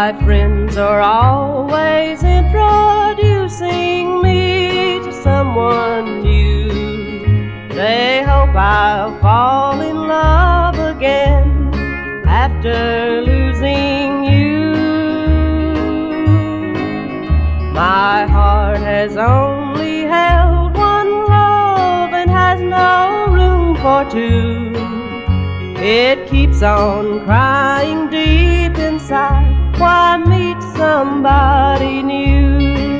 My friends are always introducing me to someone new. They hope I'll fall in love again after losing you. My heart has only held one love and has no room for two. It keeps on crying deep inside. Why meet somebody new?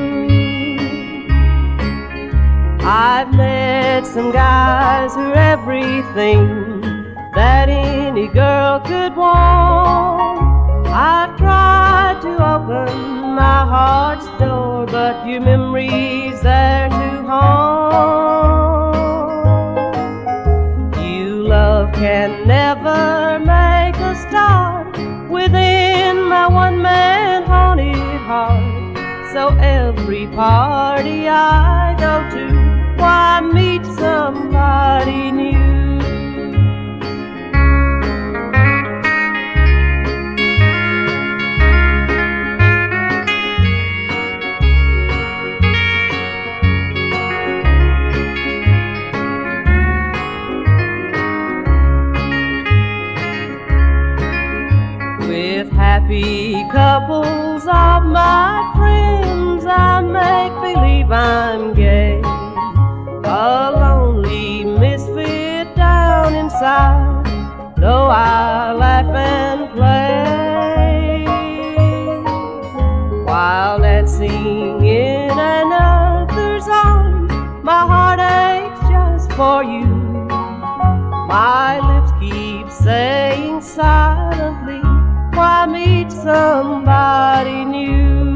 I've met some guys who're everything that any girl could want. I've tried to open my heart's door, but your memory's there to haunt. You love can never make a start within my one-man haunted heart. So every party I go to, why meet somebody new? With happy couples of my friends, I make believe I'm gay, a lonely misfit down inside, though I laugh and play. While dancing in another's arms, my heart aches just for you. My lips keep saying silently, why meet somebody new?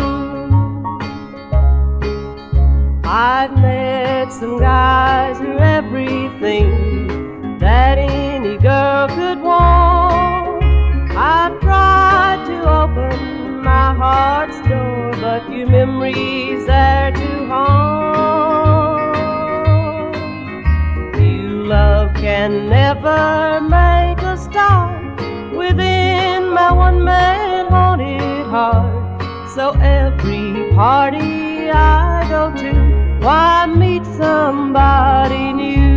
I've met some guys who're everything that any girl could want. I've tried to open my heart's door, but your memory's there to haunt. You love can never make a start within my one-man haunted heart. So every party I go to, why meet somebody new?